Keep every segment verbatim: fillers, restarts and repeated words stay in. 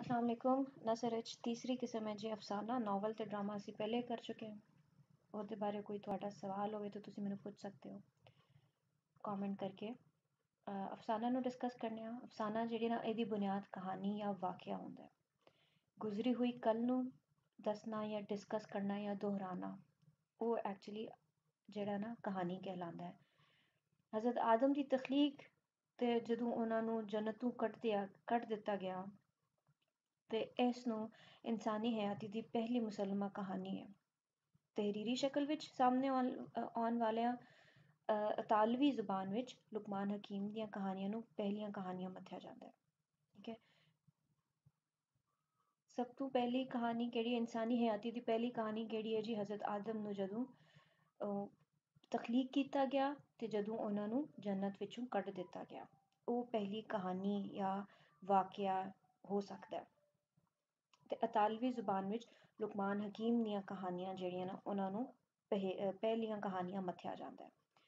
अस्सलाम वालेकुम। नसर विच तीसरी किस्म है जी अफसाना नॉवल ते ड्रामा ਅਸੀਂ ਪਹਿਲੇ ਕਰ ਚੁੱਕੇ ਹਾਂ। ਉਹਦੇ ਬਾਰੇ ਕੋਈ ਤੁਹਾਡਾ ਸਵਾਲ ਹੋਵੇ ਤਾਂ ਤੁਸੀਂ ਮੈਨੂੰ ਪੁੱਛ ਸਕਦੇ ਹੋ ਕਮੈਂਟ ਕਰਕੇ। ਅਫਸਾਨਾ ਨੂੰ ਡਿਸਕਸ ਕਰਨੇ ਆ। ਅਫਸਾਨਾ ਜਿਹੜੀ ਨਾ ਇਹਦੀ ਬੁਨਿਆਦ ਕਹਾਣੀ ਜਾਂ ਵਾਕਿਆ ਹੁੰਦਾ ਹੈ। ਗੁਜ਼ਰੀ ਹੋਈ ਕੱਲ ਨੂੰ ਦੱਸਣਾ ਜਾਂ ਡਿਸਕਸ ਕਰਨਾ ਜਾਂ ਦੁਹਰਾਣਾ ਉਹ ਐਕਚੁਅਲੀ ਜਿਹੜਾ ਨਾ ਕਹਾਣੀ ਕਹਿਲਾਉਂਦਾ ਹੈ। ਹਜ਼ਰਤ ਆਦਮ ਦੀ ਤਖਲੀਕ ਤੇ ਜਦੋਂ ਉਹਨਾਂ ਨੂੰ ਜੰਨਤ ਤੋਂ ਕੱਢ ਦਿਆ ਕੱਢ ਦਿੱਤਾ ਗਿਆ ਤੇ ਇਸ ਨੂੰ ਇਨਸਾਨੀ ਹਯਾਤੀ ਦੀ ਪਹਿਲੀ ਮੁਸਲਮਾ ਕਹਾਣੀ ਹੈ। ਤਹਿਰੀਰੀ ਸ਼ਕਲ ਵਿੱਚ ਸਾਹਮਣੇ ਆਉਣ ਵਾਲਿਆਂ ਇਤਾਲਵੀ ਜ਼ੁਬਾਨ ਵਿੱਚ ਲੁਕਮਾਨ ਹਕੀਮ ਦੀਆਂ ਕਹਾਣੀਆਂ ਨੂੰ ਪਹਿਲੀਆਂ ਕਹਾਣੀਆਂ ਮੱਥਿਆ ਜਾਂਦਾ ਹੈ। ਠੀਕ ਹੈ। ਸਭ ਤੋਂ ਪਹਿਲੀ ਕਹਾਣੀ ਕਿਹੜੀ ਇਨਸਾਨੀ ਹਯਾਤੀ ਦੀ ਪਹਿਲੀ ਕਹਾਣੀ ਕਿਹੜੀ ਹੈ ਜੀ? ਹਜ਼ਰਤ ਆਦਮ ਨੂੰ ਜਦੋਂ ਤਖਲੀਕ ਕੀਤਾ ਗਿਆ ਤੇ ਜਦੋਂ ਉਹਨਾਂ ਨੂੰ ਜੰਨਤ ਵਿੱਚੋਂ ਕੱਢ ਦਿੱਤਾ ਗਿਆ, ਉਹ ਪਹਿਲੀ ਕਹਾਣੀ ਜਾਂ ਵਾਕਿਆ ਹੋ ਸਕਦਾ ਹੈ। ਤੇ ਇਤਾਲਵੀ ਜ਼ੁਬਾਨ ਵਿੱਚ ਲੁਕਮਾਨ ਹਕੀਮ ਦੀਆਂ ਕਹਾਣੀਆਂ ਜਿਹੜੀਆਂ ਨਾ ਉਹਨਾਂ ਨੂੰ ਪਹਿਲੀਆਂ ਕਹਾਣੀਆਂ ਮੱਥਿਆ ਜਾਂਦਾ ਹੈ।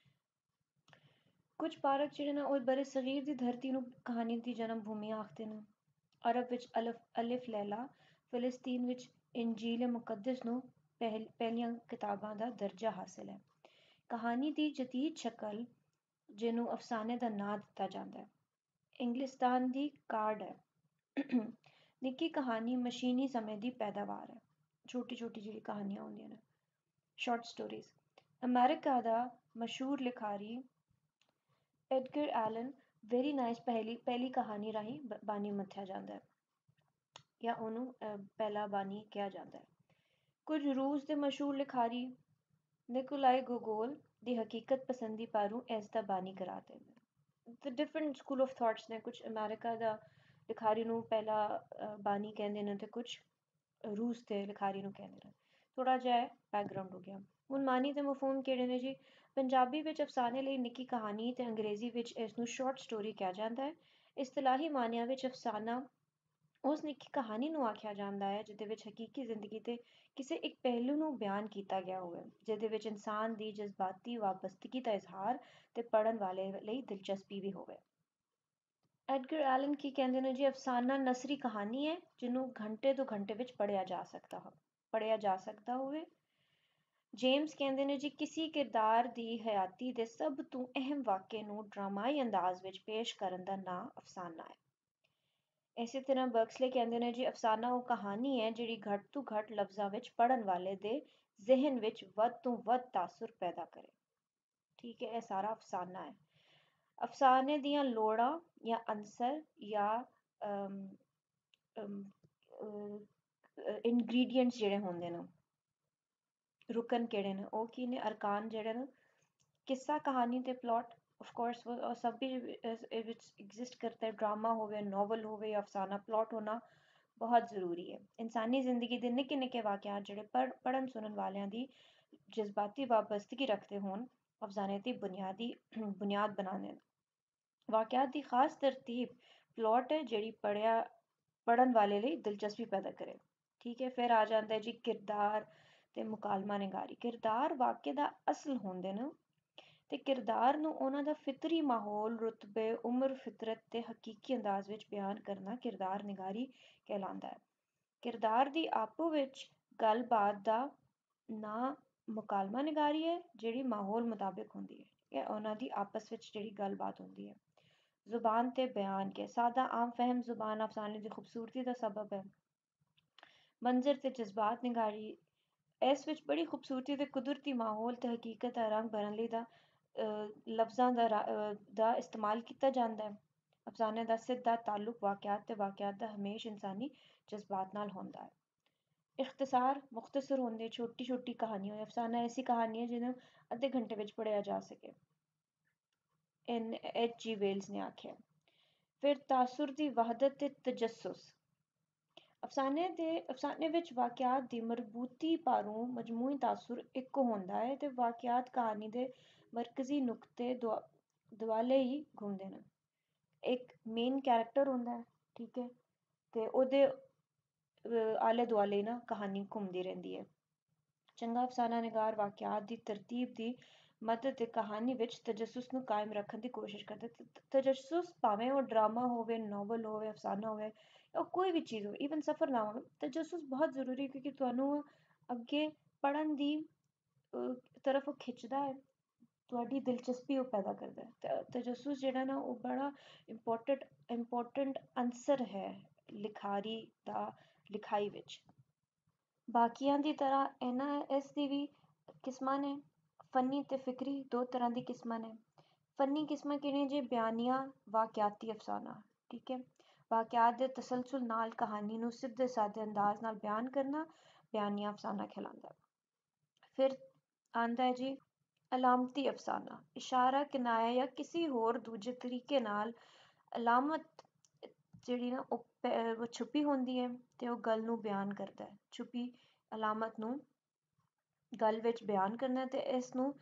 ਕੁਝ ਪਾਰਕ ਜਿਹੜੇ ਨਾ ਉਹ ਬਰੇ ਸਗੀਰ ਦੀ ਧਰਤੀ ਨੂੰ ਕਹਾਣੀ ਦੀ ਜਨਮ ਭੂਮੀ ਆਖਦੇ ਨੇ। ਅਰਬ ਵਿੱਚ ਅਲਫ ਅਲਿਫ ਲੈਲਾ, ਫਿਲਿਸਤੀਨ ਵਿੱਚ ਇੰਜੀਲ ਮੁਕੱਦਸ ਨੂੰ ਪਹਿਲ ਪਹਿਲੀਆਂ ਕਿਤਾਬਾਂ ਦਾ ਦਰਜਾ ਹਾਸਿਲ ਹੈ। ਕਹਾਣੀ ਦੀ ਜਦੀਦ ਸ਼ਕਲ ਜਿਹਨੂੰ ਅਫਸਾਨੇ ਦਾ ਨਾਂ ਦਿੱਤਾ ਜਾਂਦਾ ਹੈ, ਇੰਗਲਿਸਤਾਨ ਦੀ ਕਾਰਡ ਹੈ। ਨਿੱਕੀ ਕਹਾਣੀ ਮਸ਼ੀਨੀ ਸਮੇਂ ਦੀ ਪੈਦਾਵਾਰ ਹੈ। ਛੋਟੀ ਛੋਟੀ ਜਿਹੜੀ ਕਹਾਣੀਆਂ ਹੁੰਦੀਆਂ ਨੇ, ਸ਼ਾਰਟ ਸਟੋਰੀਜ਼। ਅਮਰੀਕਾ ਦਾ ਮਸ਼ਹੂਰ ਲਿਖਾਰੀ ਐਡਗਰ ਐਲਨ ਵੈਰੀ ਨਾਈਸ ਪਹਿਲੀ ਪਹਿਲੀ ਕਹਾਣੀ ਰਾਹੀਂ ਬਾਨੀ ਮੱਥਿਆ ਜਾਂਦਾ ਹੈ ਜਾਂ ਉਹਨੂੰ ਪਹਿਲਾ ਬਾਨੀ ਕਿਹਾ ਜਾਂਦਾ ਹੈ। ਕੁਝ ਰੂਸ ਦੇ ਮਸ਼ਹੂਰ ਲਿਖਾਰੀ ਨਿਕੋਲਾਈ ਗੋਗੋਲ ਦੀ ਹਕੀਕਤ ਪਸੰਦੀ ਪਾਰੂ ਇਸ ਦਾ ਬਾਨੀ ਕਰਾਰ ਦਿੰਦੇ ਨੇ। ਡਿਫਰੈਂਟ ਸਕੂਲ ਆਫ ਥਾਟਸ ਨੇ। ਕੁਝ ਅਮਰੀਕਾ ਦਾ ਲਿਖਾਰੀ ਨੂੰ ਪਹਿਲਾ ਬਾਨੀ ਕਹਿੰਦੇ ਨੇ ਤੇ ਕੁਝ ਰੂਸ ਦੇ ਲਿਖਾਰੀ ਨੂੰ ਕਹਿੰਦੇ ਨੇ। ਥੋੜਾ ਜਿਹਾ ਬੈਕਗਰਾਉਂਡ ਹੋ ਗਿਆ। ਹੁਣ ਮਾਨੀ ਦੇ ਮਫਹੂਮ ਕਿਹੜੇ ਨੇ ਜੀ? ਪੰਜਾਬੀ ਵਿੱਚ ਅਫਸਾਨੇ ਲਈ ਨਿੱਕੀ ਕਹਾਣੀ ਤੇ ਅੰਗਰੇਜ਼ੀ ਵਿੱਚ ਇਸ ਨੂੰ ਸ਼ਾਰਟ ਸਟੋਰੀ ਕਿਹਾ ਜਾਂਦਾ ਹੈ। ਇਸਤਲਾਹੀ ਮਾਨੀਆਂ ਵਿੱਚ ਅਫਸਾਨਾ ਉਸ ਨਿੱਕੀ ਕਹਾਣੀ ਨੂੰ ਆਖਿਆ ਜਾਂਦਾ ਹੈ ਜਿਹਦੇ ਵਿੱਚ ਹਕੀਕੀ ਜ਼ਿੰਦਗੀ ਤੇ ਕਿਸੇ ਇੱਕ ਪਹਿਲੂ ਨੂੰ ਬਿਆਨ ਕੀਤਾ ਗਿਆ ਹੋਵੇ, ਜਿਹਦੇ ਵਿੱਚ ਇਨਸਾਨ ਦੀ ਜਜ਼ਬਾਤੀ ਵਾਬਸਤਗੀ ਦਾ ਇਜ਼ਹਾਰ ਤੇ ਪੜ੍ਹਨ ਵਾਲੇ ਲਈ ਦਿਲਚਸਪੀ ਵੀ ਹੋਵੇ। ਐਡਗਰ ਐਲਨ ਕੀ ਕਹਿੰਦੇ ਨੇ ਜੀ? ਅਫਸਾਨਾ ਨਸਰੀ ਕਹਾਣੀ ਹੈ ਜਿਹਨੂੰ ਘੰਟੇ ਦੋ ਘੰਟੇ ਵਿੱਚ ਪੜ੍ਹਿਆ ਜਾ ਸਕਦਾ ਹੋ ਪੜ੍ਹਿਆ ਜਾ ਸਕਦਾ ਹੋਵੇ। ਜੇਮਸ ਕਹਿੰਦੇ ਨੇ ਜੀ ਕਿਸੇ ਕਿਰਦਾਰ ਦੀ ਹਯਾਤੀ ਦੇ ਸਭ ਤੋਂ ਅਹਿਮ ਵਾਕੇ ਨੂੰ ਡਰਾਮਾਈ ਅੰਦਾਜ਼ ਵਿੱਚ ਪੇਸ਼ ਕਰਨ ਦਾ ਨਾਂ ਅਫਸਾਨਾ ਹੈ। ਇਸੇ ਤਰ੍ਹਾਂ ਬਰਕਸਲੇ ਕਹਿੰਦੇ ਨੇ ਜੀ ਅਫਸਾਨਾ ਉਹ ਕਹਾਣੀ ਹੈ ਜਿਹੜੀ ਘੱਟ ਤੋਂ ਘੱਟ ਲਫ਼ਜ਼ਾਂ ਵਿੱਚ ਪੜ੍ਹਨ ਵਾਲੇ ਦੇ ਜ਼ਿਹਨ ਵਿੱਚ ਵੱਧ ਤੋਂ ਵੱਧ ਤਾਸੁਰ ਪੈਦਾ ਕਰੇ। ਠੀਕ ਹੈ, ਇਹ ਸਾਰਾ ਅਫਸਾਨਾ ਹੈ। ਅਫਸਾਨੇ ਦੀਆਂ ਲੋੜਾਂ ਜਾਂ ਅੰਸਰ ਜਾਂ ਇਨਗਰੀਡੀਐਂਟਸ ਜਿਹੜੇ ਹੁੰਦੇ ਨੇ, ਰੁਕਨ ਕਿਹੜੇ ਨੇ, ਉਹ ਕੀ ਨੇ? ਅਰਕਾਨ ਜਿਹੜੇ ਨੇ। ਕਿੱਸਾ ਕਹਾਣੀ ਤੇ ਪਲਾਟ ਆਫ ਕੋਰਸ ਉਹ ਸਭ ਵੀ ਵਿੱਚ ਐਗਜ਼ਿਸਟ ਕਰਤਾ ਹੈ। ਡਰਾਮਾ ਹੋਵੇ, ਨੋਵਲ ਹੋਵੇ ਜਾਂ ਅਫਸਾਨਾ, ਪਲਾਟ ਹੋਣਾ ਬਹੁਤ ਜ਼ਰੂਰੀ ਹੈ। ਇਨਸਾਨੀ ਜ਼ਿੰਦਗੀ ਦੇ ਨਿੱਕੇ ਨਿੱਕੇ ਵਾਕਿਆਤ ਜਿਹੜੇ ਪੜ੍ਹ ਪੜ੍ਹਨ ਸੁਣਨ ਵਾਲਿਆਂ ਦੀ ਜਜ਼ਬਾਤੀ ਵਾਬਸਤਗੀ ਰੱਖਦੇ ਹੋਣ ਅਫਸਾਨੇ ਦੀ ਬੁਨਿਆਦੀ ਬੁਨਿਆਦ ਬਣਾਉਂਦੇ ਨੇ। ਵਾਕਿਆਤ ਦੀ ਖਾਸ ਤਰਤੀਬ ਪਲਾਟ ਹੈ ਜਿਹੜੀ ਪੜ੍ਹਿਆ ਪੜ੍ਹਨ ਵਾਲੇ ਲਈ ਦਿਲਚਸਪੀ ਪੈਦਾ ਕਰੇ। ਠੀਕ ਹੈ। ਫਿਰ ਆ ਜਾਂਦਾ ਜੀ ਕਿਰਦਾਰ ਤੇ ਮੁਕਾਲਮਾ ਨਿਗਾਰੀ। ਕਿਰਦਾਰ ਵਾਕਿਆ ਦਾ ਅਸਲ ਹੁੰਦੇ ਨੇ ਤੇ ਕਿਰਦਾਰ ਨੂੰ ਉਹਨਾਂ ਦਾ ਫਿਤਰੀ ਮਾਹੌਲ, ਰੁਤਬੇ, ਉਮਰ, ਫਿਤਰਤ ਤੇ ਹਕੀਕੀ ਅੰਦਾਜ਼ ਵਿੱਚ ਬਿਆਨ ਕਰਨਾ ਕਿਰਦਾਰ ਨਿਗਾਰੀ ਕਹਿਲਾਉਂਦਾ ਹੈ। ਕਿਰਦਾਰ ਦੀ ਆਪੋ ਵਿੱਚ ਗੱਲਬਾਤ ਦਾ ਨਾਂ ਮੁਕਾਲਮਾ ਨਿਗਾਰੀ ਹੈ ਜਿਹੜੀ ਮਾਹੌਲ ਮੁਤਾਬਿਕ ਹੁੰਦੀ ਹੈ। ਠੀਕ ਹੈ, ਉਹਨਾਂ ਦੀ ਆਪਸ ਵਿੱਚ ਜਿਹੜੀ ਗੱਲਬਾਤ ਹੁੰਦੀ ਹੈ। ਜ਼ੁਬਾਨ ਤੇ ਬਿਆਨ ਕੇ ਸਾਦਾ ਆਮ ਫਹਿਮ ਜ਼ੁਬਾਨ ਅਫਸਾਨੇ ਦੀ ਖੂਬਸੂਰਤੀ ਦਾ ਸਬਬ ਹੈ। ਮੰਜ਼ਰ ਤੇ ਜਜ਼ਬਾਤ ਨਿਗਾਰੀ ਇਸ ਵਿੱਚ ਬੜੀ ਖੂਬਸੂਰਤੀ ਤੇ ਕੁਦਰਤੀ ਮਾਹੌਲ ਤੇ ਹਕੀਕਤ ਦਾ ਰੰਗ ਭਰਨ ਲਈ ਦਾ ਲਫ਼ਜ਼ਾਂ ਦਾ ਦਾ ਇਸਤੇਮਾਲ ਕੀਤਾ ਜਾਂਦਾ ਹੈ। ਅਫਸਾਨੇ ਦਾ ਸਿੱਧਾ ਤਾਲੁਕ ਵਾਕਿਆਤ ਤੇ ਵਾਕਿਆਤ ਦਾ ਹਮੇਸ਼ ਇਨਸਾਨੀ ਜਜ਼ਬਾਤ ਨਾਲ ਹੁੰਦਾ ਹੈ। ਇਖਤਸਾਰ ਮੁਖਤਸਰ ਹੁੰਦੇ ਛੋਟੀ ਛੋਟੀ ਕਹਾਣੀਆਂ। ਅਫਸਾਨਾ ਐਸੀ ਕਹਾਣੀ ਹੈ ਜਿਹਨੂੰ ਅੱਧੇ ਘੰਟੇ ਵਿੱਚ ਪੜ੍ਹਿਆ ਜਾ ਸਕੇ, ਇਨ ਐਚ ਜੀ ਵੇਲਸ ਨੇ ਆਖਿਆ। ਫਿਰ ਤਾਸੁਰ ਦੀ ਵਹਦਤ ਤੇ ਤਜੱਸੁਸ। ਅਫਸਾਨੇ ਦੇ ਅਫਸਾਨੇ ਵਿੱਚ ਵਾਕਿਆਤ ਦੀ ਮਰਬੂਤੀ ਪਾਰੂ ਮਜਮੂਈ ਤਾਸੁਰ ਇੱਕੋ ਹੁੰਦਾ ਹੈ ਤੇ ਵਾਕਿਆਤ ਕਹਾਣੀ ਦੇ ਮਰਕਜ਼ੀ ਨੁਕਤੇ ਦੁਆਲੇ ਹੀ ਘੁੰਮਦੇ ਨੇ। ਇੱਕ ਮੇਨ ਕੈਰੈਕਟਰ ਹੁੰਦਾ ਹੈ, ਠੀਕ ਹੈ, ਤੇ ਉਹਦੇ ਆਲੇ ਦੁਆਲੇ ਨਾ ਕਹਾਣੀ ਘੁੰਮਦੀ ਰਹਿੰਦੀ ਹੈ। ਚੰਗਾ ਅਫਸਾਨਾ ਨਿਗਾਰ ਵਾਕਿਆਤ ਦੀ ਤਰਤੀਬ ਦੀ ਮਦਦ ਤੇ ਕਹਾਣੀ ਵਿੱਚ ਤਜਸਸ ਨੂੰ ਕਾਇਮ ਰੱਖਣ ਦੀ ਕੋਸ਼ਿਸ਼ ਕਰਦੇ। ਤਜਸਸ ਭਾਵੇਂ ਉਹ ਡਰਾਮਾ ਹੋਵੇ, ਨੋਵਲ ਹੋਵੇ, ਅਫਸਾਨਾ ਹੋਵੇ ਜਾਂ ਕੋਈ ਵੀ ਚੀਜ਼ ਹੋਵੇ, ਈਵਨ ਸਫ਼ਰਨਾਮਾ, ਤਜਸਸ ਬਹੁਤ ਜ਼ਰੂਰੀ ਕਿਉਂਕਿ ਤੁਹਾਨੂੰ ਅੱਗੇ ਪੜ੍ਹਨ ਦੀ ਤਰਫ ਉਹ ਖਿੱਚਦਾ ਹੈ, ਤੁਹਾਡੀ ਦਿਲਚਸਪੀ ਉਹ ਪੈਦਾ ਕਰਦਾ ਹੈ। ਤਜਸਸ ਜਿਹੜਾ ਨਾ ਉਹ ਬੜਾ ਇੰਪੋਰਟੈਂਟ ਇੰਪੋਰਟੈਂਟ ਅਨਸਰ ਹੈ ਲਿਖਾਰੀ ਦਾ ਲਿਖਾਈ ਵਿੱਚ। ਬਾਕੀਆਂ ਦੀ ਤਰ੍ਹਾਂ ਇਹਨਾਂ ਇਸ ਦੀ ਵੀ ਕਿਸਮਾਂ ਨੇ, ਫਨੀ ਤੇ ਫਿਕਰੀ ਦੋ ਤਰ੍ਹਾਂ ਦੀ ਕਿਸਮਾਂ ਨੇ। ਫਨੀ ਕਿਸਮਾਂ ਕਿਹੜੀਆਂ ਜੀ? ਬਿਆਨੀਆ, ਵਾਕਿਆਤੀ ਅਫਸਾਨਾ। ਠੀਕ ਹੈ, ਵਾਕਿਆਤ ਦੇ ਤਸਲਸਲ ਨਾਲ ਕਹਾਣੀ ਨੂੰ ਸਿੱਧੇ ਸਾਦੇ ਅੰਦਾਜ਼ ਨਾਲ ਬਿਆਨ ਕਰਨਾ ਬਿਆਨੀਆ ਅਫਸਾਨਾ ਕਹਿਲਾਉਂਦਾ। ਫਿਰ ਆਉਂਦਾ ਹੈ ਜੀ ਅਲਾਮਤੀ ਅਫਸਾਨਾ। ਇਸ਼ਾਰਾ, ਕਿਨਾਇਆ ਜਾਂ ਕਿਸੇ ਹੋਰ ਦੂਜੇ ਤਰੀਕੇ ਨਾਲ ਅਲਾਮਤ ਜਿਹੜੀ ਨਾ ਉਹ ਛੁਪੀ ਹੁੰਦੀ ਹੈ ਤੇ ਉਹ ਗੱਲ ਨੂੰ ਬਿਆਨ ਕਰਦਾ ਹੈ। ਛੁਪੀ ਅਲਾਮਤ ਨੂੰ ਗੱਲ ਵਿੱਚ ਬਿਆਨ ਕਰਨਾ ਤੇ ਇਸ ਨੂੰ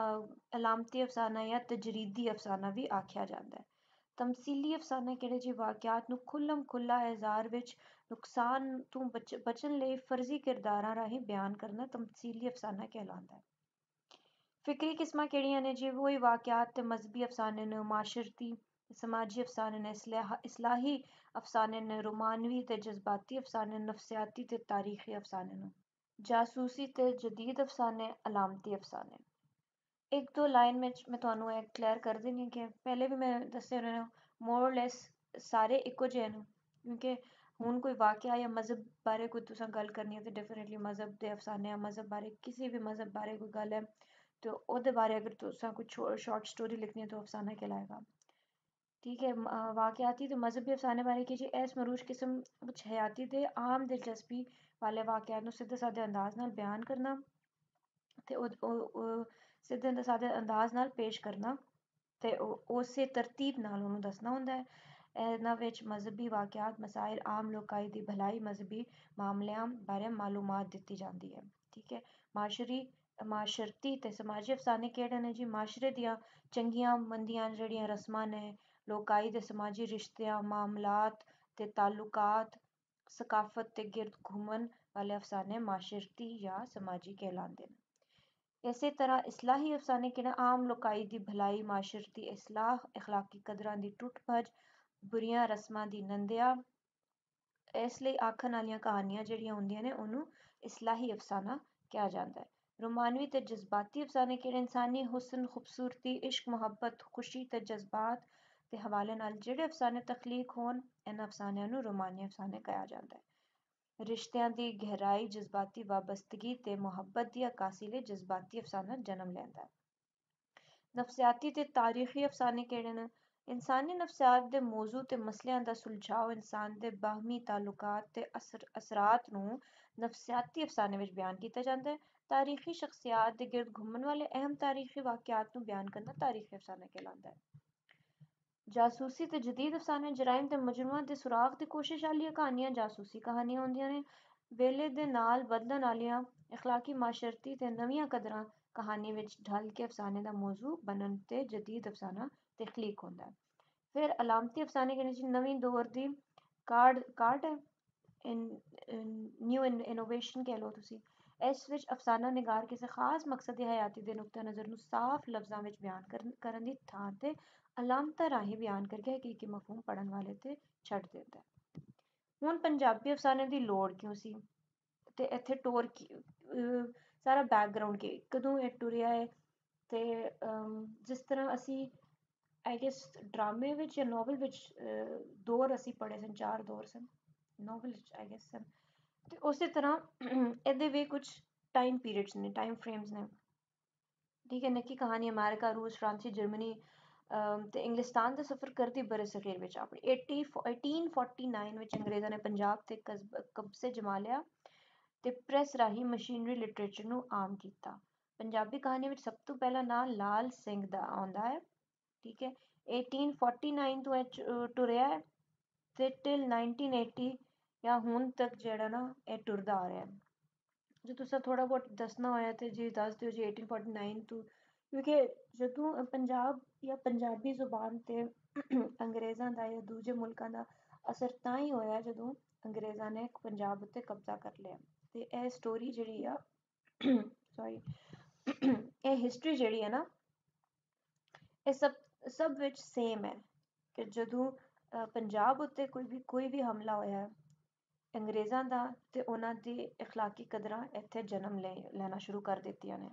ਅਲਾਮਤੀ ਅਫਸਾਨਾ ਜਾਂ ਤਜਰੀਦੀ ਅਫਸਾਨਾ ਵੀ ਆਖਿਆ ਜਾਂਦਾ ਹੈ। ਤਮਸੀਲੀ ਅਫਸਾਨਾ ਕਿਹੜੇ ਜੀ? ਵਾਕਿਆਤ ਨੂੰ ਖੁੱਲ੍ਹਮ ਖੁੱਲ੍ਹਾ ਇਜ਼ਹਾਰ ਵਿੱਚ ਨੁਕਸਾਨ ਤੋਂ ਬਚ ਬਚਣ ਲਈ ਫਰਜ਼ੀ ਕਿਰਦਾਰਾਂ ਰਾਹੀਂ ਬਿਆਨ ਕਰਨਾ ਤਮਸੀਲੀ ਅਫਸਾਨਾ ਕਹਿਲਾਉਂਦਾ ਹੈ। ਫਿਕਰੀ ਕਿਸਮਾਂ ਕਿਹੜੀਆਂ ਨੇ ਜੀ? ਵਹੀ ਵਾਕਿਆਤ ਤੇ ਮਜ਼ਹਬੀ ਅਫਸਾਨੇ ਨੇ, ਮਾਸ਼ਰਤੀ ਸਮਾਜੀ ਅਫਸਾਨੇ ਨੇ, ਇਸਲਾਹੀ ਅਫਸਾਨੇ ਨੇ, ਰੋਮਾਨਵੀ ਤੇ ਜਜ਼ਬਾਤੀ ਅਫਸਾਨੇ, ਨਫਸਿਆਤੀ ਤੇ ਤਾਰੀਖੀ ਅਫਸਾਨੇ ਨੇ। ਜਾਸੂਸੀ ਤੇ ਜਦੀਦ ਅਫਸਾਨੇ, ਅਲਾਮਤੀ ਅਫਸਾਨੇ। ਇੱਕ ਦੋ ਲਾਈਨ ਵਿੱਚ ਮੈਂ ਤੁਹਾਨੂੰ ਇਹ ਕਲੀਅਰ ਕਰ ਦਿੰਦੀ ਹਾਂ ਕਿ ਪਹਿਲੇ ਵੀ ਮੈਂ ਦੱਸਿਆ ਉਹਨਾਂ ਨੂੰ ਮੋਰ ਲੈਸ ਸਾਰੇ ਇੱਕੋ ਜਿਹੇ ਨੇ, ਕਿਉਂਕਿ ਹੁਣ ਕੋਈ ਵਾਕਿਆ ਜਾਂ ਮਜ਼ਹਬ ਬਾਰੇ ਕੋਈ ਤੁਸੀਂ ਗੱਲ ਕਰਨੀ ਹੈ ਤੇ ਡੈਫੀਨੇਟਲੀ ਮਜ਼ਹਬ ਦੇ ਅਫਸਾਨੇ, ਮਜ਼ਹਬ ਬਾਰੇ ਕਿਸੇ ਵੀ ਮਜ਼ਹਬ ਬਾਰੇ ਕੋਈ ਗੱਲ ਹੈ ਤੇ ਉਹਦੇ ਬਾਰੇ ਅਗਰ ਤੁਸੀਂ ਕੁਛ ਸ਼ਾਰਟ ਸਟੋਰੀ ਲਿਖਣੀ ਹੈ ਤਾਂ ਅਫਸਾਨਾ ਕਹਿਲਾਏਗਾ। ਠੀਕ ਹੈ, ਵਾਕਿਆਤੀ ਤੇ ਮਜ਼ਹਬੀ ਅਫਸਾਨੇ ਬਾਰੇ ਕੀ ਜੀ? ਇਸ ਮਰੂਸ਼ ਕਿਸਮ ਵਿੱਚ ਹਯਾਤੀ ਤੇ ਆਮ ਦਿਲਚਸਪੀ ਵਾਲੇ ਵਾਕਿਆਤ ਨੂੰ ਸਿੱਧੇ ਸਾਦੇ ਅੰਦਾਜ਼ ਨਾਲ ਬਿਆਨ ਕਰਨਾ ਤੇ ਉਹ ਸਿੱਧੇ ਸਾਦੇ ਅੰਦਾਜ਼ ਨਾਲ ਪੇਸ਼ ਕਰਨਾ ਤੇ ਉਸੇ ਤਰਤੀਬ ਨਾਲ ਉਹਨੂੰ ਦੱਸਣਾ ਹੁੰਦਾ ਹੈ। ਇਹਨਾਂ ਵਿੱਚ ਮਜ਼ਹਬੀ ਵਾਕਿਆਤ, ਮਸਾਇਲ, ਆਮ ਲੋਕਾਈ ਦੀ ਭਲਾਈ, ਮਜ਼ਹਬੀ ਮਾਮਲਿਆਂ ਬਾਰੇ ਮਾਲੂਮਾਤ ਦਿੱਤੀ ਜਾਂਦੀ ਹੈ। ਠੀਕ ਹੈ, ਮਾਸ਼ਰੀ ਮਾਸ਼ਰਤੀ ਤੇ ਸਮਾਜੀ ਅਫਸਾਨੇ ਕਿਹੜੇ ਨੇ ਜੀ? ਮਾਸ਼ਰੇ ਦੀਆਂ ਚੰਗੀਆਂ ਮੰਦੀਆਂ ਜਿਹੜੀਆਂ ਰਸਮਾਂ ਨੇ, ਲੋਕਾਈ ਦੇ ਸਮਾਜੀ ਰਿਸ਼ਤਿਆਂ, ਮਾਮਲਾਤ ਤੇ ਤਾਲੁਕਾਤ, ਸਕਾਫਤ ਤੇ ਗਿਰਦ ਘੁੰਮਣ ਵਾਲੇ ਅਫਸਾਨੇ ਮਾਸ਼ਰਤੀ ਜਾਂ ਸਮਾਜੀ ਕਹਿਲਾਉਂਦੇ ਨੇ। ਇਸੇ ਤਰ੍ਹਾਂ ਇਸਲਾਹੀ ਅਫਸਾਨੇ ਕਿਹੜੇ? ਆਮ ਲੋਕਾਈ ਦੀ ਭਲਾਈ, ਮਾਸ਼ਰਤੀ ਇਸਲਾਹ, ਅਖਲਾਕੀ ਕਦਰਾਂ ਦੀ ਟੁੱਟ ਭੱਜ, ਬੁਰੀਆਂ ਰਸਮਾਂ ਦੀ ਨਿੰਦਿਆ। ਇਸ ਲਈ ਆਖਣ ਵਾਲੀਆਂ ਕਹਾਣੀਆਂ ਜਿਹੜੀਆਂ ਹੁੰਦੀਆਂ ਨੇ ਉਹਨੂੰ ਇਸਲਾਹੀ ਅਫਸਾਨਾ ਕਿਹਾ ਜਾਂਦਾ ਹੈ। ਰੋਮਾਨਵੀ ਤੇ ਜਜ਼ਬਾਤੀ ਅਫਸਾਨੇ ਕਿਹੜੇ? ਇਨਸਾਨੀ ਹੁਸਨ, ਖੂਬਸੂਰਤੀ, ਇਸ਼ਕ, ਮੁਹੱਬਤ, ਖੁਸ਼ੀ ਤੇ ਜਜ਼ਬਾਤ ਦੇ ਹਵਾਲੇ ਨਾਲ ਜਿਹੜੇ ਅਫਸਾਨੇ ਤਖਲੀਕ ਹੋਣ ਇਹਨਾਂ ਅਫਸਾਨਿਆਂ ਨੂੰ ਰੋਮਾਨੀ ਅਫਸਾਨੇ ਕਿਹਾ ਜਾਂਦਾ ਹੈ। ਰਿਸ਼ਤਿਆਂ ਦੀ ਗਹਿਰਾਈ, ਜਜ਼ਬਾਤੀ ਵਾਬਸਤਗੀ ਤੇ ਮੁਹੱਬਤ ਦੀ ਅਕਾਸੀ ਲਈ ਜਜ਼ਬਾਤੀ ਅਫਸਾਨਾ ਜਨਮ ਲੈਂਦਾ ਹੈ। ਨਫਸਿਆਤੀ ਤੇ ਤਾਰੀਖੀ ਅਫਸਾਨੇ ਕਿਹੜੇ ਨੇ? ਇਨਸਾਨੀ ਨਫਸਿਆਤ ਦੇ ਮੌਜੂ ਤੇ ਮਸਲਿਆਂ ਦਾ ਸੁਲਝਾਓ, ਇਨਸਾਨ ਦੇ ਬਾਹਮੀ ਤਾਲੁਕਾਤ ਤੇ ਅਸਰ ਅਸਰਾਤ ਨੂੰ ਨਫਸਿਆਤੀ ਅਫਸਾਨੇ ਵਿੱਚ ਬਿਆਨ ਕੀਤਾ ਜਾਂਦਾ ਹੈ। ਤਾਰੀਖੀ ਸ਼ਖਸੀਆਤ ਦੇ ਗਿਰਦ ਘੁੰਮਣ ਵਾਲੇ ਅਹਿਮ ਤਾਰੀਖੀ ਵਾਕਿਆਤ ਨੂੰ ਬਿਆਨ ਕਰਨਾ ਤਾਰੀਖੀ ਅਫਸਾਨਾ ਕਹਿਲਾਉਂਦਾ ਹੈ। ਜਾਸੂਸੀ ਤੇ ਜਦੀਦ ਅਫਸਾਨੇ ਜਰਾਇਮ ਤੇ ਮੁਜਰਮਾਂ ਦੇ ਸੁਰਾਗ ਦੀ ਕੋਸ਼ਿਸ਼ ਵਾਲੀਆਂ ਕਹਾਣੀਆਂ ਜਾਸੂਸੀ ਕਹਾਣੀਆਂ ਹੁੰਦੀਆਂ ਨੇ। ਵੇਲੇ ਦੇ ਨਾਲ ਬਦਲਣ ਵਾਲੀਆਂ ਅਖਲਾਕੀ, ਮਾਸ਼ਰਤੀ ਤੇ ਨਵੀਆਂ ਕਦਰਾਂ ਕਹਾਣੀ ਵਿੱਚ ਢਲ ਕੇ ਅਫਸਾਨੇ ਦਾ ਮੌਜੂ ਬਣਨ ਤੇ ਜਦੀਦ ਅਫਸਾਨਾ ਤਖਲੀਕ ਹੁੰਦਾ ਹੈ। ਫਿਰ ਅਲਾਮਤੀ ਅਫਸਾਨੇ ਕਿਹੜੇ ਜੀ? ਨਵੀਂ ਦੌਰ ਦੀ ਕਾਢ ਕਾਢ ਹੈ, ਨਿਊ ਇਨੋਵੇਸ਼ਨ ਕਹਿ ਲਓ ਤੁਸੀਂ। ਇਸ ਵਿੱਚ ਅਫਸਾਨਾ ਨਿਗਾਰ ਕਿਸੇ ਖਾਸ ਮਕਸਦ ਦੀ ਹਯਾਤੀ ਦੇ ਨੁਕਤੇ ਨਜ਼ਰ ਨੂੰ ਸਾਫ਼ ਲਫ਼ਜ਼ਾਂ ਵਿੱਚ ਬਿਆਨ ਕਰਨ ਕਰਨ ਦੀ ਥਾਂ ਤੇ ਅਲਾਮਤਾਂ ਰਾਹੀਂ ਬਿਆਨ ਕਰਕੇ ਹਕੀਕੀ ਮਫਹੂਮ ਪੜ੍ਹਨ ਵਾਲੇ ਤੇ ਛੱਡ ਦਿੰਦਾ ਹੈ। ਹੁਣ ਪੰਜਾਬੀ ਅਫਸਾਨੇ ਦੀ ਲੋੜ ਕਿਉਂ ਸੀ ਤੇ ਇੱਥੇ ਟੋਰ ਕੀ ਸਾਰਾ ਬੈਕਗਰਾਉਂਡ ਕੀ ਕਦੋਂ ਇਹ ਟੁਰਿਆ ਹੈ ਤੇ ਜਿਸ ਤਰ੍ਹਾਂ ਅਸੀਂ ਆਈ ਗੈਸ ਡਰਾਮੇ ਵਿੱਚ ਜਾਂ ਨੋਵਲ ਵਿੱਚ ਦੌਰ ਅਸੀਂ ਪੜ੍ਹੇ ਸਨ, ਚਾਰ ਦੌਰ ਸਨ ਨੋਵਲ ਵਿੱਚ ਆਈ ਗੈਸ ਸਨ, ਤੇ ਉਸੇ ਤਰ੍ਹਾਂ ਇਹਦੇ ਵੀ ਕੁਛ ਟਾਈਮ ਪੀਰੀਅਡਸ ਨੇ, ਟਾਈਮ ਫਰੇਮਸ ਨੇ। ਠੀਕ ਹੈ, ਨਕੀ ਕਹਾਣੀ ਅਮਰੀਕਾ, ਰੂਸ, ਫਰਾਂਸੀ, ਜਰਮਨੀ ਤੇ ਇੰਗਲਿਸਤਾਨ ਦਾ ਸਫ਼ਰ ਕਰਦੀ ਬਰੇ ਸਗੀਰ ਵਿੱਚ ਆਪਣੀ ਏਟੀ ਏਟੀਨ ਫੋਰਟੀ ਨਾਈਨ ਵਿੱਚ ਅੰਗਰੇਜ਼ਾਂ ਨੇ ਪੰਜਾਬ ਤੇ ਕਬਜ਼ੇ ਜਮਾ ਲਿਆ ਤੇ ਪ੍ਰੈਸ ਰਾਹੀਂ ਮਸ਼ੀਨਰੀ ਲਿਟਰੇਚਰ ਨੂੰ ਆਮ ਕੀਤਾ। ਪੰਜਾਬੀ ਕਹਾਣੀ ਵਿੱਚ ਸਭ ਤੋਂ ਪਹਿਲਾ ਨਾਂ ਲਾਲ ਸਿੰਘ ਦਾ ਆਉਂਦਾ ਹੈ। ਠੀਕ ਹੈ, ਏਟੀਨ ਫੋਰਟੀ ਨਾਈਨ ਤੋਂ ਇਹ ਟੁਰਿਆ ਹੈ ਤੇ ਟਿਲ ਨਾਈਨਟੀਨ ਏਟੀ ਜਾਂ ਹੁਣ ਤੱਕ ਜਿਹੜਾ ਨਾ ਇਹ ਟੁਰਦਾ ਆ ਰਿਹਾ। ਜੇ ਤੁਸੀਂ ਥੋੜ੍ਹਾ ਬਹੁਤ ਦੱਸਣਾ ਹੋਇਆ ਤੇ ਜੀ ਦੱਸ ਦਿਓ ਜੀ ਏਟੀਨ ਫੋਰਟੀ ਨਾਈਨ ਤੋਂ, ਕਿਉਂਕਿ ਜਦੋਂ ਪੰਜਾਬ ਜਾਂ ਪੰਜਾਬੀ ਜ਼ੁਬਾਨ ਤੇ ਅੰਗਰੇਜ਼ਾਂ ਦਾ ਜਾਂ ਦੂਜੇ ਮੁਲਕਾਂ ਦਾ ਅਸਰ ਤਾਂ ਹੀ ਹੋਇਆ ਜਦੋਂ ਅੰਗਰੇਜ਼ਾਂ ਨੇ ਪੰਜਾਬ ਉੱਤੇ ਕਬਜ਼ਾ ਕਰ ਲਿਆ ਤੇ ਇਹ ਸਟੋਰੀ ਜਿਹੜੀ ਆ ਸੋਰੀ ਇਹ ਹਿਸਟਰੀ ਜਿਹੜੀ ਹੈ ਨਾ, ਇਹ ਸਭ ਸਭ ਵਿੱਚ ਸੇਮ ਹੈ ਕਿ ਜਦੋਂ ਅ, ਪੰਜਾਬ ਉੱਤੇ ਕੋਈ ਵੀ ਕੋਈ ਵੀ ਹਮਲਾ ਹੋਇਆ ਹੈ, ਅੰਗਰੇਜ਼ਾਂ ਦਾ ਤੇ ਉਹਨਾਂ ਦੀ اخلاقی ਕਦਰਾਂ ਇੱਥੇ ਜਨਮ ਲੈ ਲੈਣਾ ਸ਼ੁਰੂ ਕਰ ਦਿੱਤੀਆਂ ਨੇ।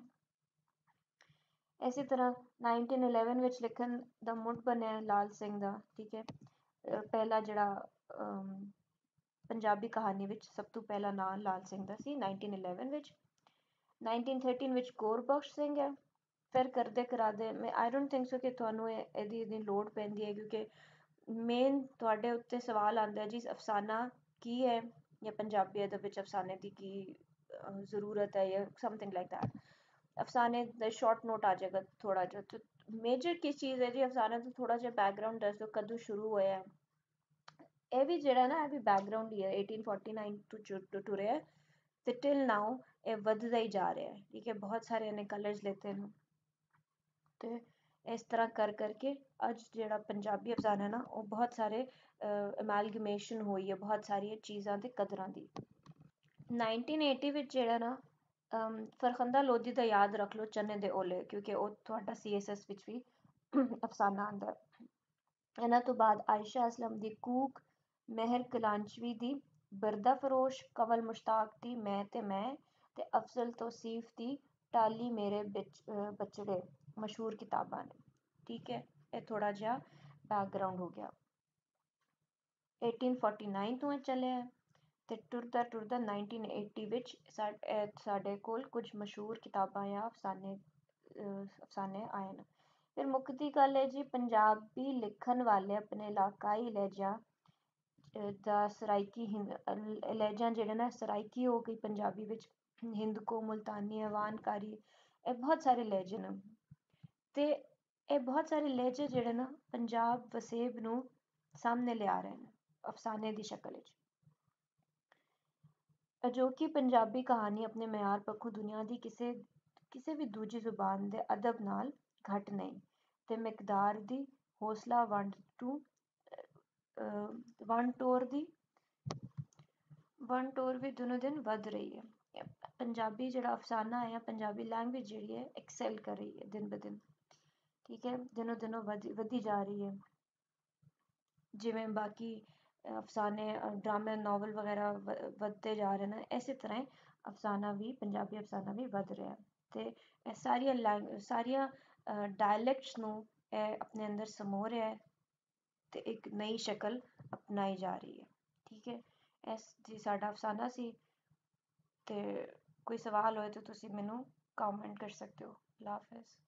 ਇਸੇ ਤਰ੍ਹਾਂ ਨਾਈਨਟੀਨ ਇਲੈਵਨ ਵਿੱਚ ਲਿਖਣ ਦਾ ਮੁੱਢ ਬਣਿਆ ਲਾਲ ਸਿੰਘ ਦਾ, ਠੀਕ ਹੈ। ਅਹ ਪਹਿਲਾ ਜਿਹੜਾ ਅਮ, ਪੰਜਾਬੀ ਕਹਾਣੀ ਵਿੱਚ ਸਭ ਤੋਂ ਪਹਿਲਾ ਨਾਂ ਲਾਲ ਸਿੰਘ ਦਾ ਸੀ ਨਾਈਨਟੀਨ ਇਲੈਵਨ ਵਿੱਚ। ਨਾਈਨਟੀਨ ਥਰਟੀਨ ਵਿੱਚ ਗੌਰਬਖਸ਼ ਸਿੰਘ ਹੈ। ਫਿਰ ਕਰਦੇ ਕਰਾਦੇ ਮੈਂ ਆਈ ਡੋਂਟ ਥਿੰਕ ਸੋ ਕਿ ਤੁਹਾਨੂੰ ਇਹ ਇਹਦੀ ਇਹਦੀ ਲੋੜ ਪੈਂਦੀ ਹੈ, ਕਿਉਂਕਿ ਮੇਨ ਤੁਹਾਡੇ ਉੱਤੇ ਸਵਾਲ ਆਉਂਦਾ ਹੈ ਜੀ ਅਫਸਾਨਾ ਕੀ ਹੈ, ਜਾਂ ਪੰਜਾਬੀ ਅਦਬ ਵਿੱਚ ਅਫਸਾਨੇ ਦੀ ਕੀ ਅਹ, ਜ਼ਰੂਰਤ ਹੈ, ਜਾਂ ਸਮਥਿੰਗ ਲਾਈਕ दैट। ਅਫਸਾਨੇ ਦਾ ਸ਼ਾਰਟ ਨੋਟ ਆ ਜਾਏਗਾ ਥੋੜਾ ਜਿਹਾ। ਤੇ ਮੇਜਰ ਕਿਸ ਚੀਜ਼ ਹੈ ਜੀ ਅਫਸਾਨੇ ਤੋਂ ਥੋੜਾ ਜਿਹਾ ਬੈਕਗਰਾਉਂਡ ਦੱਸ ਦਿਓ, ਕਦੋਂ ਸ਼ੁਰੂ ਹੋਇਆ। ਇਹ ਵੀ ਜਿਹੜਾ ਨਾ ਇਹ ਵੀ ਬੈਕਗਰਾਉਂਡ ਹੀ ਹੈ, ਏਟੀਨ ਫੋਰਟੀ ਨਾਈਨ ਤੋਂ ਟੁਰਿਆ ਹੈ ਤੇ ਟਿਲ ਨਾਓ ਇਹ ਵੱਧਦਾ ਹੀ ਜਾ ਰਿਹਾ ਹੈ, ਠੀਕ ਹੈ। ਬਹੁਤ ਸਾਰੇ ਇਹਨੇ ਕਲਰਸ ਲੈਤੇ ਨੇ ਤੇ ਇਸ ਤਰ੍ਹਾਂ ਕਰ ਕਰਕੇ ਅੱਜ ਜਿਹੜਾ ਪੰਜਾਬੀ ਅਫਸਾਨਾ ਨਾ ਉਹ ਬਹੁਤ ਸਾਰੇ ਅਮੈਲਗੇਮੇਸ਼ਨ ਹੋਈ ਹੈ ਬਹੁਤ ਸਾਰੀਆਂ ਚੀਜ਼ਾਂ ਤੇ ਕਦਰਾਂ ਦੀ। ਨਾਈਨਟੀਨ ਏਟੀ ਵਿੱਚ ਜਿਹੜਾ ਨਾ ਅਮ, ਫਰਖੰਦਾ ਲੋਧੀ ਦਾ ਯਾਦ ਰੱਖ ਲਓ, ਚੰਨੇ ਦੇ ਓਲੇ, ਕਿਉਂਕਿ ਉਹ ਤੁਹਾਡਾ ਸੀ ਐਸ ਐਸ ਵਿੱਚ ਵੀ ਅਫਸਾਨਾ ਆਉਂਦਾ। ਇਹਨਾਂ ਤੋਂ ਬਾਅਦ ਆਇਸ਼ਾ ਅਸਲਮ ਦੀ ਕੂਕ, ਮਹਿਰ ਕਲਾਂਚਵੀ ਦੀ ਬਰਦਾ ਫਰੋਸ਼, ਕਵਲ ਮੁਸ਼ਤਾਕ ਦੀ ਮੈਂ ਤੇ ਮੈਂ, ਤੇ ਅਫਜ਼ਲ ਤੋਸੀਫ ਦੀ ਟਾਲੀ ਮੇਰੇ ਬਚੜੇ ਮਸ਼ਹੂਰ ਕਿਤਾਬਾਂ ਨੇ, ਠੀਕ ਹੈ। ਇਹ ਥੋੜਾ ਜਿਹਾ ਬੈਕਗਰਾਉਂਡ ਹੋ ਗਿਆ। ਏਟੀਨ ਫੋਰਟੀ ਨਾਈਨ ਤੋਂ ਇਹ ਚੱਲਿਆ ਤੇ ਟੁਰਦਾ ਟੁਰਦਾ ਨਾਈਨਟੀਨ ਏਟੀ ਵਿੱਚ ਸਾਡੇ ਕੋਲ ਕੁਝ ਮਸ਼ਹੂਰ ਕਿਤਾਬਾਂ ਜਾਂ ਅਫਸਾਨੇ ਅਫਸਾਨੇ ਆਏ ਨੇ। ਫਿਰ ਮੁੱਕਦੀ ਗੱਲ ਹੈ ਜੀ, ਪੰਜਾਬੀ ਲਿਖਣ ਵਾਲੇ ਆਪਣੇ ਇਲਾਕਾਈ ਲਹਿਜਾ ਦਾ ਸਰਾਈਕੀ ਲਹਿਜਾ ਜਿਹੜੇ ਨਾ ਸਰਾਈਕੀ ਹੋ ਗਈ ਪੰਜਾਬੀ ਵਿੱਚ, ਹਿੰਦਕੋ, ਮੁਲਤਾਨੀ, ਅਵਾਨਕਾਰੀ, ਇਹ ਬਹੁਤ ਸਾਰੇ ਲਹਿਜੇ ਨੇ ਤੇ ਇਹ ਬਹੁਤ ਸਾਰੇ ਲਹਿਜੇ ਜਿਹੜੇ ਨਾ ਪੰਜਾਬ ਵਸੇਬ ਨੂੰ ਸਾਹਮਣੇ ਲਿਆ ਰਹੇ ਨੇ ਅਫਸਾਨੇ ਦੀ ਸ਼ਕਲ ਵਿੱਚ। ਅਜੋਕੀ ਪੰਜਾਬੀ ਕਹਾਣੀ ਆਪਣੇ ਮਿਆਰ ਪੱਖੋਂ ਦੁਨੀਆ ਦੀ ਕਿਸੇ ਕਿਸੇ ਵੀ ਦੂਜੀ ਜ਼ੁਬਾਨ ਦੇ ਅਦਬ ਨਾਲ ਘੱਟ ਨਹੀਂ, ਤੇ ਮਿਕਦਾਰ ਦੀ ਹੌਸਲਾ ਵੰਡ ਟੂ ਵੰਡ ਟੋਰ ਦੀ ਵਨ ਟੋਰ ਵੀ ਦਿਨੋਂ ਦਿਨ ਵੱਧ ਰਹੀ ਹੈ। ਪੰਜਾਬੀ ਜਿਹੜਾ ਅਫਸਾਨਾ ਹੈ, ਪੰਜਾਬੀ ਲੈਂਗੁਏਜ ਜਿਹੜੀ ਹੈ ਐਕਸੈਲ ਕਰ ਰਹੀ ਹੈ ਦਿਨ ਬ ਦਿਨ, ਠੀਕ ਹੈ। ਦਿਨੋਂ ਦਿਨੋਂ ਵਧੀ ਵਧੀ ਜਾ ਰਹੀ ਹੈ। ਜਿਵੇਂ ਬਾਕੀ ਅਫਸਾਨੇ ਡਰਾਮੇ ਨਾਵਲ ਵਗੈਰਾ ਵੱਧਦੇ ਜਾ ਰਹੇ ਨੇ, ਇਸੇ ਤਰ੍ਹਾਂ ਹੀ ਅਫਸਾਨਾ ਵੀ ਪੰਜਾਬੀ ਅਫਸਾਨਾ ਵੀ ਵੱਧ ਰਿਹਾ ਤੇ ਇਹ ਸਾਰੀਆਂ ਲੈਂਗ ਸਾਰੀਆਂ ਡਾਇਲੈਕਟਸ ਨੂੰ ਇਹ ਆਪਣੇ ਅੰਦਰ ਸਮੋ ਰਿਹਾ ਹੈ ਤੇ ਇੱਕ ਨਈ ਸ਼ਕਲ ਅਪਣਾਈ ਜਾ ਰਹੀ ਹੈ, ਠੀਕ ਹੈ। ਇਸ ਜੀ ਸਾਡਾ ਅਫਸਾਨਾ ਸੀ ਤੇ ਕੋਈ ਸਵਾਲ ਹੋਏ ਤਾਂ ਤੁਸੀਂ ਮੈਨੂੰ ਕਮੈਂਟ ਕਰ ਸਕਦੇ ਹੋ। ਅੱਲਾ ਹਾਫਿਜ਼।